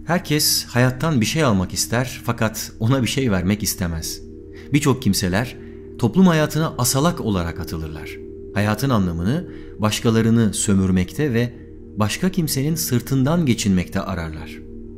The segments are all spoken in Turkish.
Herkes hayattan bir şey almak ister fakat ona bir şey vermek istemez. Birçok kimseler toplum hayatına asalak olarak atılırlar. Hayatın anlamını başkalarını sömürmekte ve başka kimsenin sırtından geçinmekte ararlar.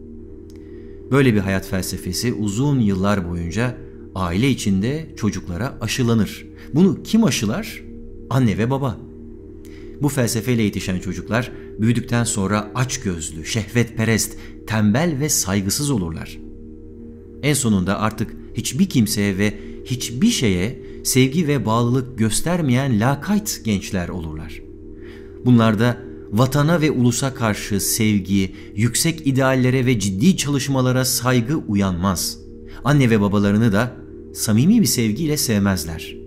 Böyle bir hayat felsefesi uzun yıllar boyunca aile içinde çocuklara aşılanır. Bunu kim aşılar? Anne ve baba. Bu felsefeyle yetişen çocuklar büyüdükten sonra açgözlü, şehvetperest, tembel ve saygısız olurlar. En sonunda artık hiçbir kimseye ve hiçbir şeye sevgi ve bağlılık göstermeyen lakayt gençler olurlar. Bunlarda vatana ve ulusa karşı sevgi, yüksek ideallere ve ciddi çalışmalara saygı uyanmaz. Anne ve babalarını da samimi bir sevgiyle sevmezler.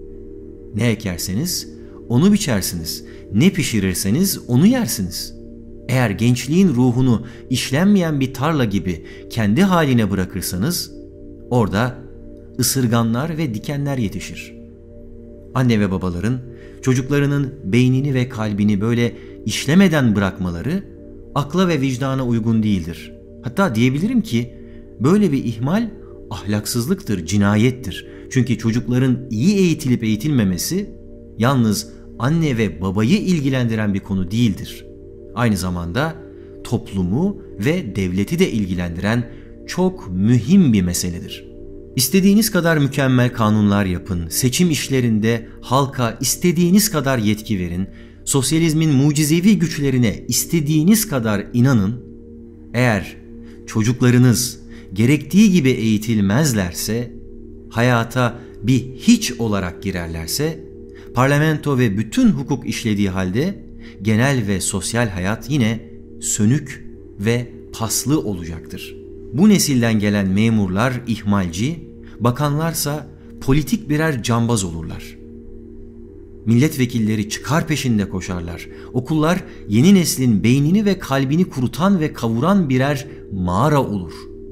Ne ekerseniz onu biçersiniz, ne pişirirseniz onu yersiniz. Eğer gençliğin ruhunu işlenmeyen bir tarla gibi kendi haline bırakırsanız, orada ısırganlar ve dikenler yetişir. Anne ve babaların çocuklarının beynini ve kalbini böyle işlemeden bırakmaları akla ve vicdana uygun değildir. Hatta diyebilirim ki böyle bir ihmal ahlaksızlıktır, cinayettir. Çünkü çocukların iyi eğitilip eğitilmemesi yalnız anne ve babayı ilgilendiren bir konu değildir. Aynı zamanda toplumu ve devleti de ilgilendiren çok mühim bir meseledir. İstediğiniz kadar mükemmel kanunlar yapın, seçim işlerinde halka istediğiniz kadar yetki verin, sosyalizmin mucizevi güçlerine istediğiniz kadar inanın, eğer çocuklarınız gerektiği gibi eğitilmezlerse, hayata bir hiç olarak girerlerse, parlamento ve bütün hukuk işlediği halde genel ve sosyal hayat yine sönük ve paslı olacaktır. Bu nesilden gelen memurlar ihmalci, bakanlarsa politik birer cambaz olurlar. Milletvekilleri çıkar peşinde koşarlar. Okullar yeni neslin beynini ve kalbini kurutan ve kavuran birer mağara olur.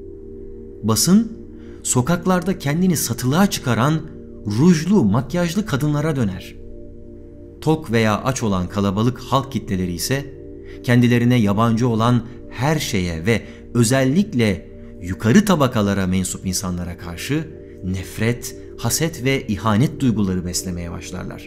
Basın, sokaklarda kendini satılığa çıkaran rujlu, makyajlı kadınlara döner. Tok veya aç olan kalabalık halk kitleleri ise kendilerine yabancı olan her şeye ve özellikle yukarı tabakalara mensup insanlara karşı nefret, haset ve ihanet duyguları beslemeye başlarlar.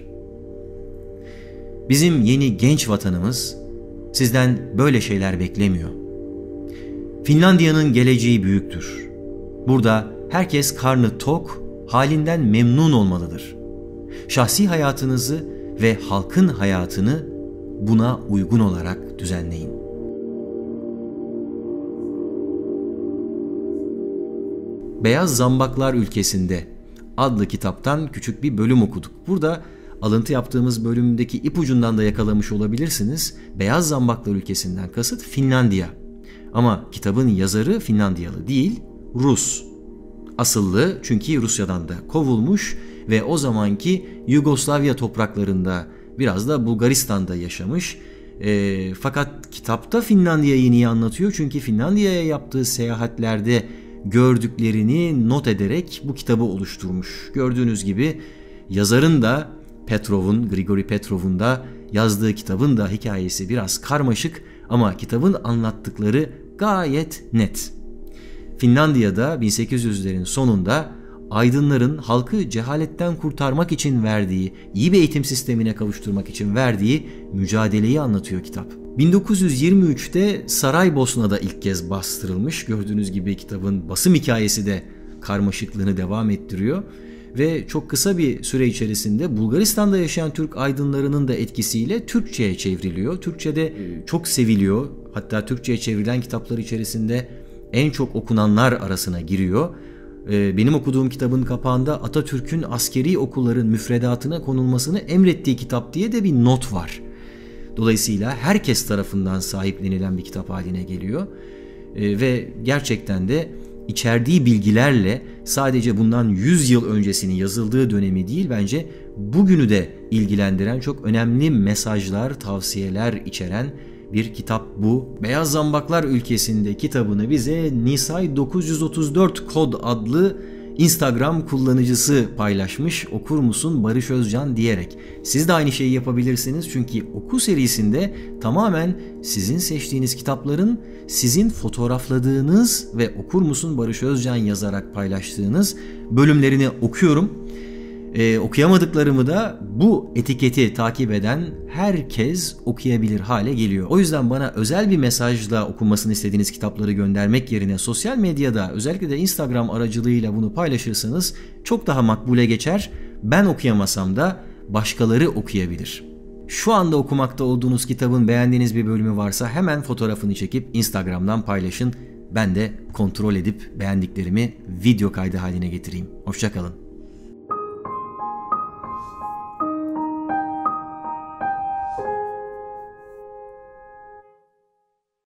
Bizim yeni genç vatanımız sizden böyle şeyler beklemiyor. Finlandiya'nın geleceği büyüktür. Burada herkes karnı tok, halinden memnun olmalıdır. Şahsi hayatınızı ve halkın hayatını buna uygun olarak düzenleyin. Beyaz Zambaklar Ülkesinde adlı kitaptan küçük bir bölüm okuduk. Burada alıntı yaptığımız bölümdeki ipucundan da yakalamış olabilirsiniz. Beyaz Zambaklar Ülkesi'nden kasıt Finlandiya. Ama kitabın yazarı Finlandiyalı değil, Rus. Asıllı, çünkü Rusya'dan da kovulmuş ve o zamanki Yugoslavya topraklarında, biraz da Bulgaristan'da yaşamış. Fakat kitapta Finlandiya'yı niye anlatıyor? Çünkü Finlandiya'ya yaptığı seyahatlerde gördüklerini not ederek bu kitabı oluşturmuş. Gördüğünüz gibi yazarın da Grigori Petrov'un da yazdığı kitabın da hikayesi biraz karmaşık ama kitabın anlattıkları gayet net. Finlandiya'da 1800'lerin sonunda aydınların halkı cehaletten kurtarmak için verdiği, iyi bir eğitim sistemine kavuşturmak için verdiği mücadeleyi anlatıyor kitap. 1923'te Saraybosna'da ilk kez bastırılmış. Gördüğünüz gibi kitabın basım hikayesi de karmaşıklığını devam ettiriyor. Ve çok kısa bir süre içerisinde Bulgaristan'da yaşayan Türk aydınlarının da etkisiyle Türkçe'ye çevriliyor. Türkçe'de çok seviliyor. Hatta Türkçe'ye çevrilen kitaplar içerisinde en çok okunanlar arasına giriyor. Benim okuduğum kitabın kapağında Atatürk'ün askeri okulların müfredatına konulmasını emrettiği kitap diye de bir not var. Dolayısıyla herkes tarafından sahiplenilen bir kitap haline geliyor. Ve gerçekten de içerdiği bilgilerle sadece bundan 100 yıl öncesinin yazıldığı dönemi değil, bence bugünü de ilgilendiren çok önemli mesajlar, tavsiyeler içeren bir kitap bu. Beyaz Zambaklar Ülkesi'nde kitabını bize Nisay 934 kod adlı Instagram kullanıcısı paylaşmış, okur musun Barış Özcan diyerek. Siz de aynı şeyi yapabilirsiniz çünkü oku serisinde tamamen sizin seçtiğiniz kitapların sizin fotoğrafladığınız ve okur musun Barış Özcan yazarak paylaştığınız bölümlerini okuyorum. Okuyamadıklarımı da bu etiketi takip eden herkes okuyabilir hale geliyor. O yüzden bana özel bir mesajla okunmasını istediğiniz kitapları göndermek yerine sosyal medyada, özellikle de Instagram aracılığıyla bunu paylaşırsanız çok daha makbule geçer. Ben okuyamasam da başkaları okuyabilir. Şu anda okumakta olduğunuz kitabın beğendiğiniz bir bölümü varsa hemen fotoğrafını çekip Instagram'dan paylaşın. Ben de kontrol edip beğendiklerimi video kaydı haline getireyim. Hoşça kalın.